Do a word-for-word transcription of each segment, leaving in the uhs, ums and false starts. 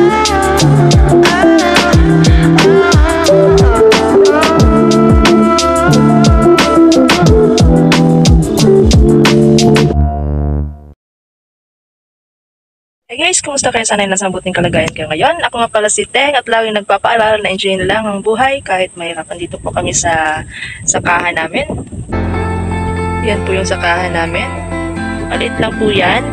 Hey guys, kumusta kayo? Sana yung nasa mabuting kalagayan kayo ngayon. Ako nga pala si Teng at laging nagpapaalala na enjoy lang ang buhay kahit mahirapan. Dito po kami sa sakahan namin. Yan po yung sakahan namin. Maliit lang po yan.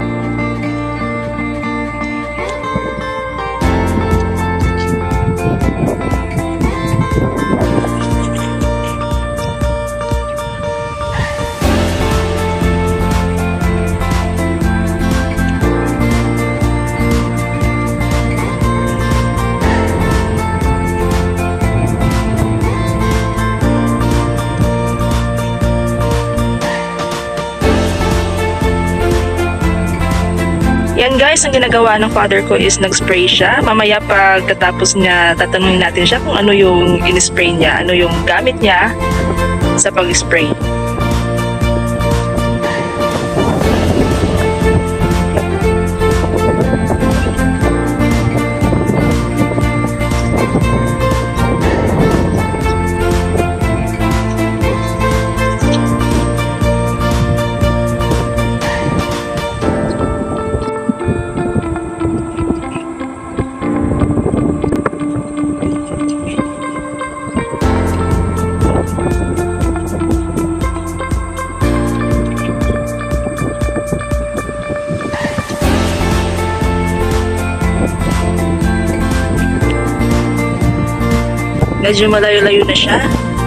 Yan guys, ang ginagawa ng father ko is nag-spray siya. Mamaya pagkatapos niya, tatanungin natin siya kung ano yung in-spray niya, ano yung gamit niya sa pag-spray. Medyo malayo-layo na siya.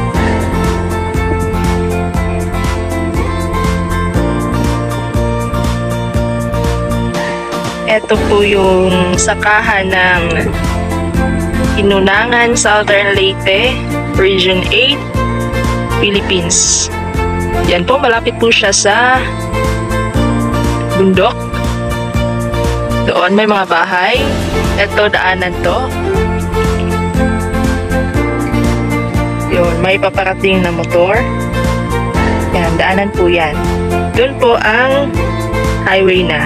Ito po yung sakahan ng Hinunangan, Southern Leyte, Region eight, Philippines. Yan po, malapit po siya sa bundok. Doon may mga bahay. Ito, daanan to. Yun, may paparating na motor. Yan, daanan po yan. Doon po ang highway na.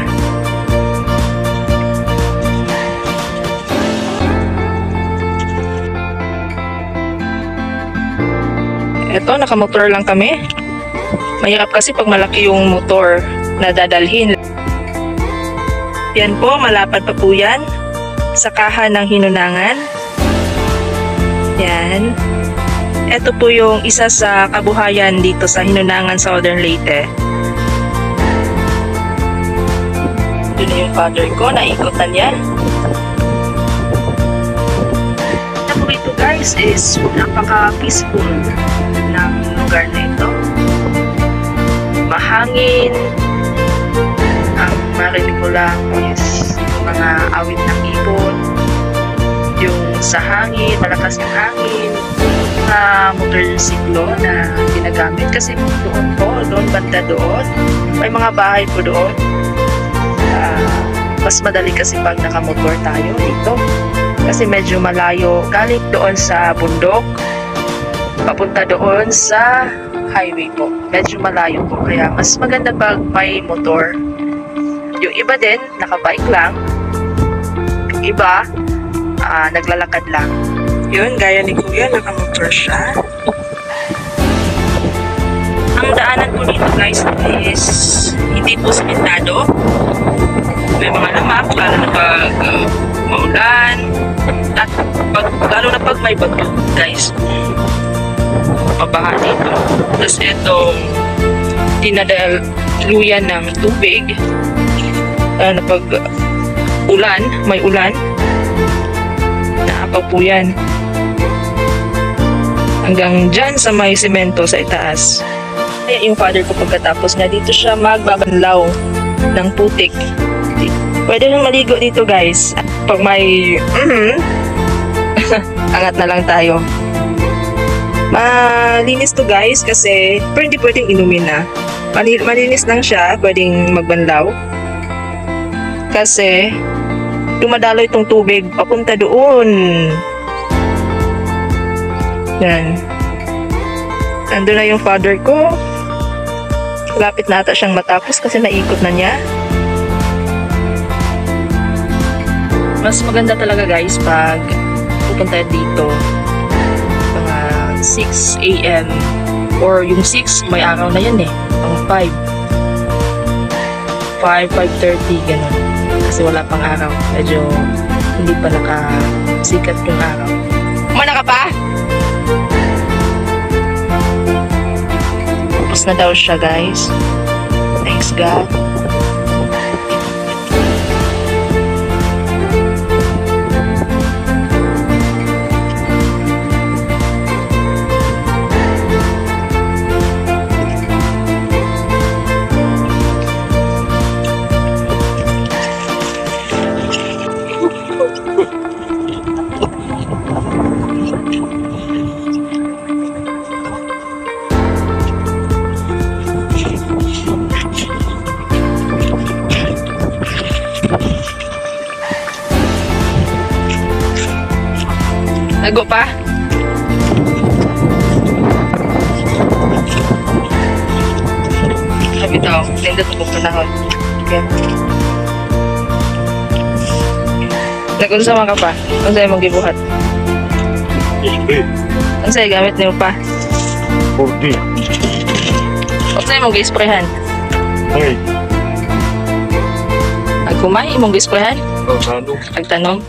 Eto, nakamotor lang kami. Mahirap kasi pag malaki yung motor na dadalhin. Yan po, malapad pa po yan. Sakahan ng Hinunangan. Yan. Ito po yung isa sa kabuhayan dito sa Hinunangan, Southern Leyte. Doon na yung father ko, naikutan niya. Ito po ito guys is napaka-peaceful ng lugar na ito. Mahangin. Ang marinig ko lang is yung mga awit ng ibon. Yung sa hangin, malakas yung hangin. Uh, motorsiklo na ginagamit kasi doon po, doon banda doon may mga bahay po doon. Uh, mas madali kasi pag nakamotor tayo dito kasi medyo malayo galing doon sa bundok papunta doon sa highway po, medyo malayo po kaya mas maganda pag may motor. Yung iba din nakabike lang, yung iba uh, naglalakad lang. Yun, gaya ni Kuya, nakamotor siya. Ang daanan po dito guys is hindi po simentado. May mga lamak, lalo na pag uh, maulan. At pag, lalo na pag may bagyo guys. Mabaha dito. Tapos itong dinadaluyan ng tubig. Lalo na pag uh, ulan, may ulan. Naapaw po yan. Hanggang dyan sa may semento sa itaas. Kaya yung father ko pagkatapos na dito siya magbabanlaw ng putik. Pwede nang maligo dito guys. Pag may mm-hmm, angat na lang tayo. Malinis to guys kasi pero hindi pwedeng inumin na. Malinis lang siya, pwedeng magbanlaw. Kasi dumadalo itong tubig papunta doon. Yan. Nandun na yung father ko. Lapit na ata siyang matapos kasi naikot na niya. Mas maganda talaga guys pag pupunta dito mga six A M or yung six may araw na yan eh, ang five five, five thirty ganun, kasi wala pang araw, medyo hindi pa nakasikat yung araw. Umana ka pa? Tapos na daw siya guys, thanks God. Nago pa? Sabi tao, linda ito po panahon. Okay. Nag-unsama ka pa? Ang sa'yo mong gibuhat? Ang sa'yo gamit niyo pa? forty. Ang sa'yo mong gi-sprayhan? Ay. Agkumay mong gi-sprayhan? Oh, tanong. Agtanong?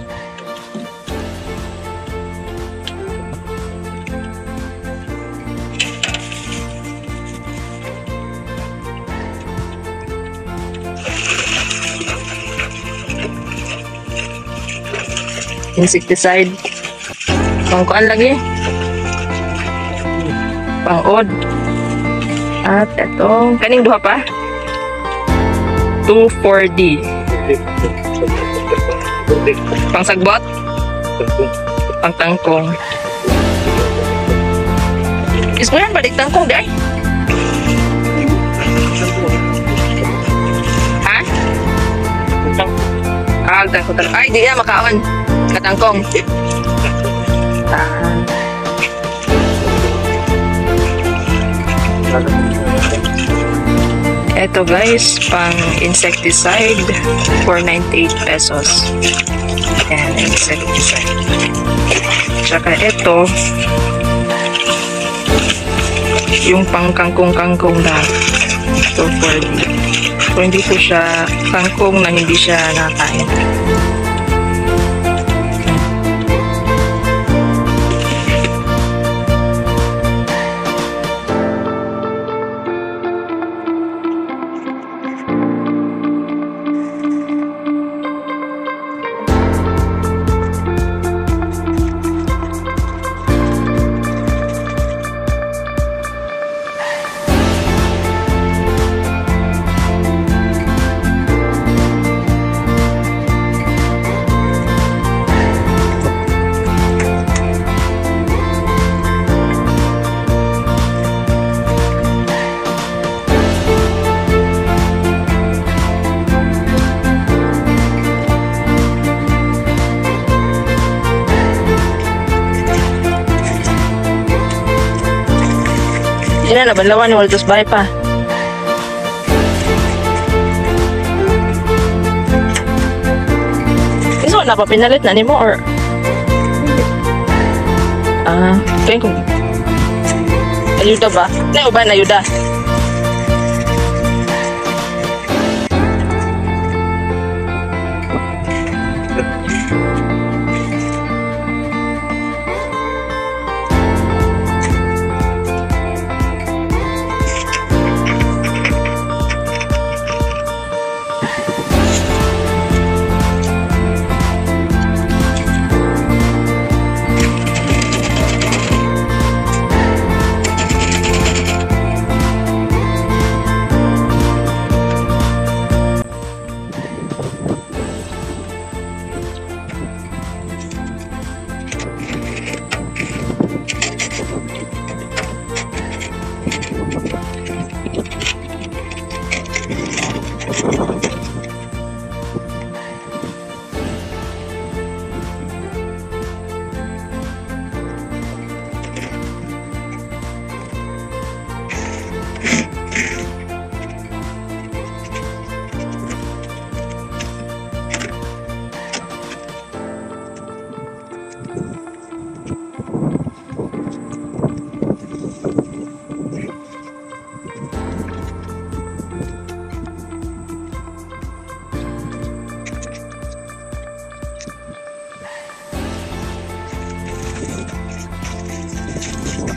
Insecticide. Pang kuan lagi. Pang od. At etong kaning duha pa. two four D. Pang sagbot. Pang tangkong. Ismayan balik tangkong di ay. Ha? Ah, tangkong tangkong. Ay, di na makaon. Katangkong. Tahan. Ito guys, pang insecticide for ninety-eight pesos. Ayan, insecticide. Tsaka ito, yung pang kangkong-kangkong na ito for so, hindi po siya kangkong na hindi siya nakain. Yan na, banlawan ni Waldos Bay pa. Iso na pa pinalit na ni mo or ah, kaya kung ayuda ba? Na ba na ayuda?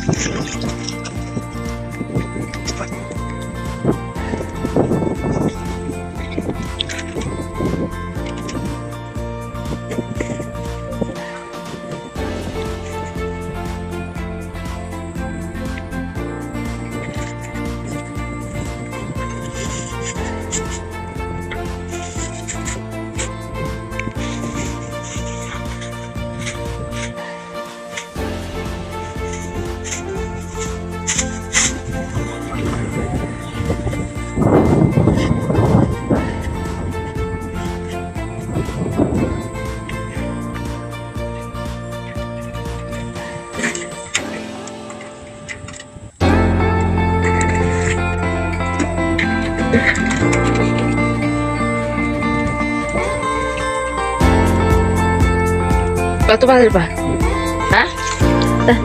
Batu pasir ba? Hah? Dah.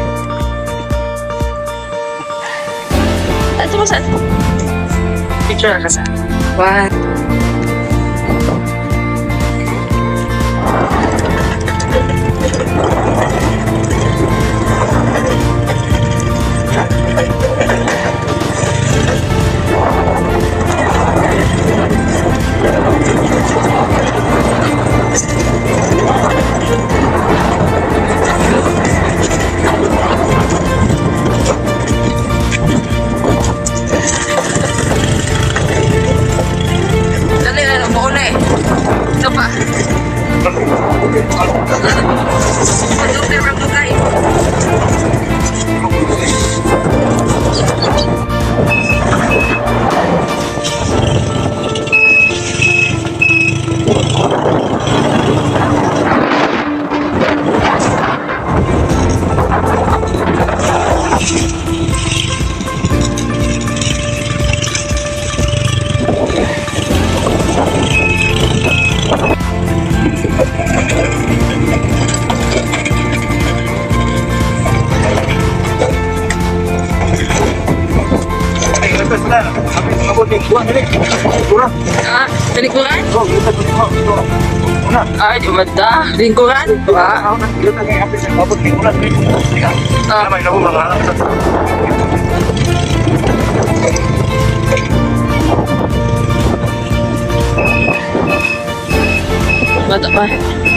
Ito mo saan? Picture ka sa. One. Ah, lingkungan? Ay, di mata. Lingkungan? Ah. Bata pa.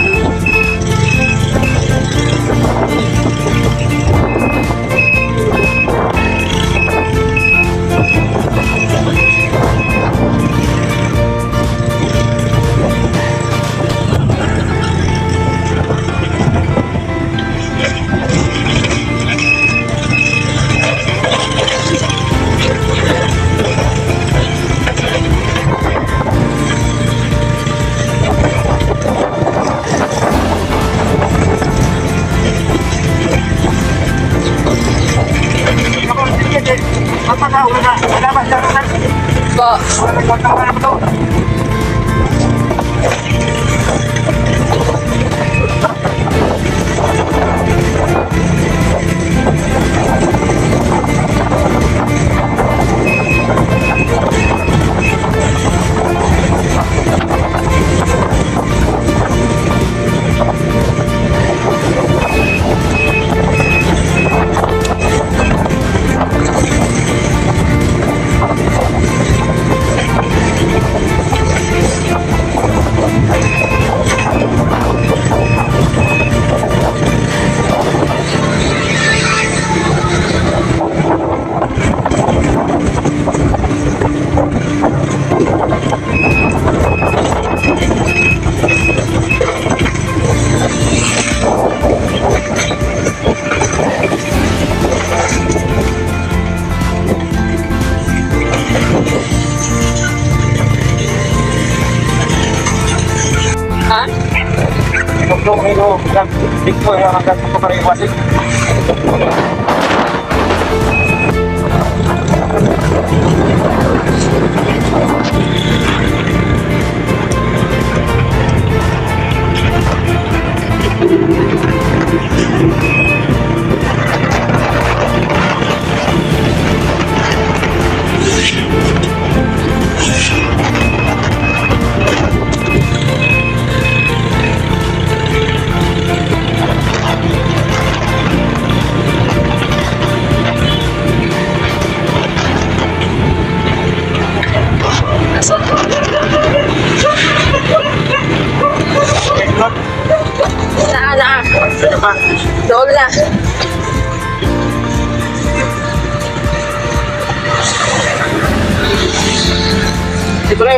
Dito yung hanggang ko pa rin iwasin. Ano ba? Doon na. Libre.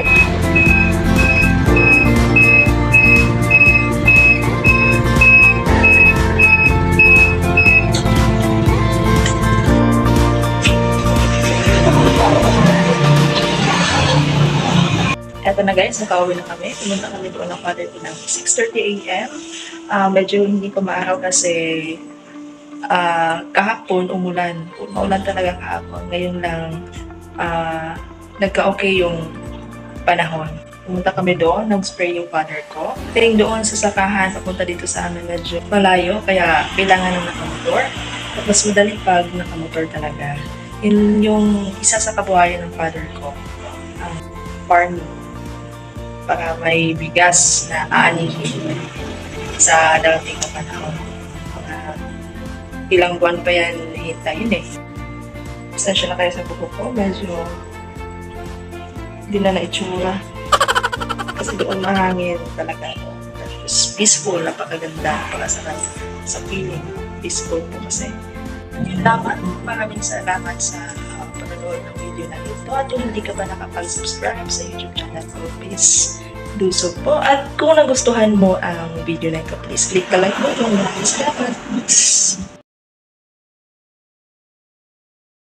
Eto na guys, nakauwi na kami. Pumunta kami doon ng father ko ng six thirty a m Ah, medyo hindi ko maaraw kasi ah, kahapon umulan. Maulan talaga kahapon. Ngayon lang ah, nagka-okay yung panahon. Pumunta kami doon, nag-spray yung father ko. Ting doon sa sakahan, papunta dito sa amin medyo malayo, kaya kailangan ng nakamotor. Tapos madali pag nakamotor talaga. Yun yung isa sa kabuhayan ng father ko, ang farming. Para may bigas na aanihin sa darating na panahon. Mga ilang buwan pa yan hintayin eh. Pasensya na kayo sa buhok ko, medyo hindi na naitsura. Kasi doon mahangin talaga. Tapos peaceful, napakaganda, napakasarap sa feeling. Peaceful po kasi. Yun lamang, maraming salamat sa uh, panonood ng video na ito. At kung hindi ka pa nakapag-subscribe sa YouTube channel ko, please do so po. At kung nagustuhan mo ang video na ito, please click the like button. Maraming salamat.